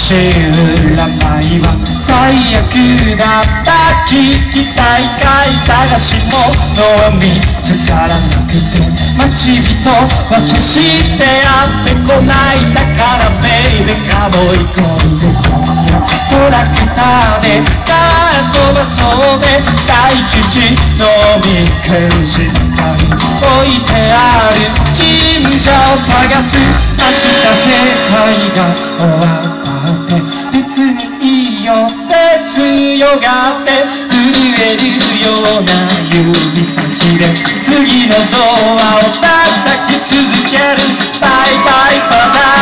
し占いは最悪だった聞きたいかい探し物を見つからなくて待ち人は決してやってこないだからベイベカボイコイゼトラクターでカー飛ばそうぜ大吉のみくじたり置いてある神社を探す明日世界が終わったって別にいいよって強がって震えるような指先で次のドアを叩き続けるバイバイファザー